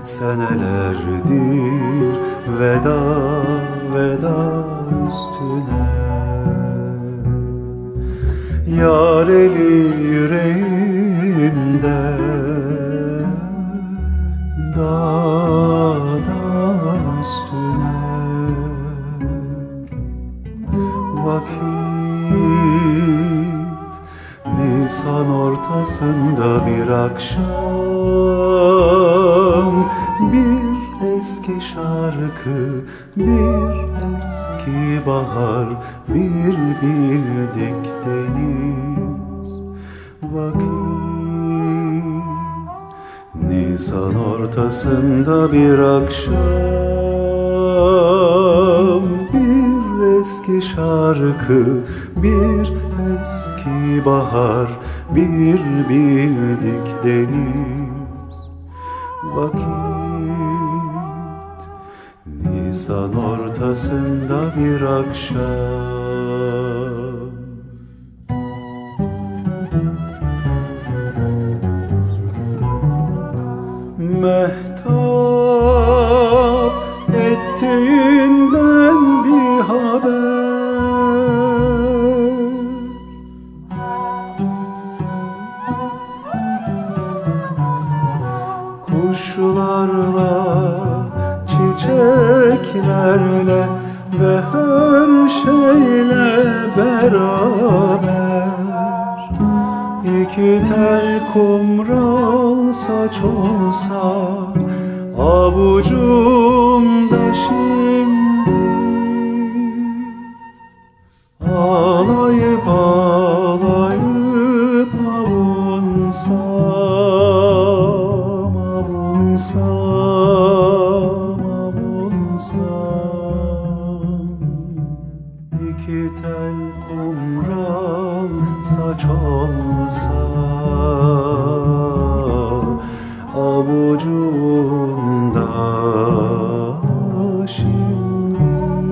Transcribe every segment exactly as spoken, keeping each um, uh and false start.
senelerdir veda veda üstüne. Yar eli yüreğimde, dağda üstüne. Vakit Nisan ortasında bir akşam, bir eski şarkı, bir eski bahar, bir bildik deniz. Vakit Nisan ortasında bir akşam, bir eski şarkı, bir eski bahar, bir bildik deniz. Vakit Nisan ortasında bir akşam. Mehtap ettiğinden bir haber, kuşlarla, çiçeklerle ve her şeyle beraber. İki tel kumral saç olsa avucumda şimdi, ağlayıp ağlayıp avunsam, avunsam, avunsam. İki tel kumral saç olsa avucumda şimdi.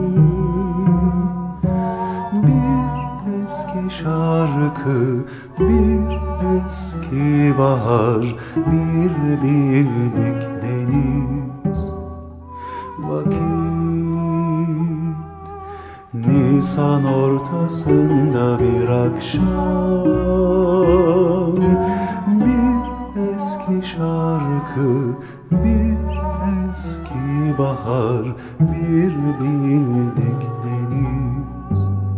Bir eski şarkı, bir eski bahar, bir bildik deniz. Vakit Nisan ortasında bir akşam, bir eski şarkı, bir eski bahar, bir bildik deniz.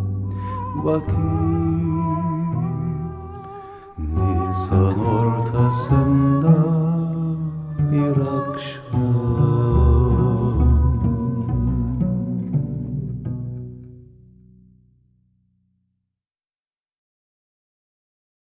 Vakit Nisan ortasında bir akşam.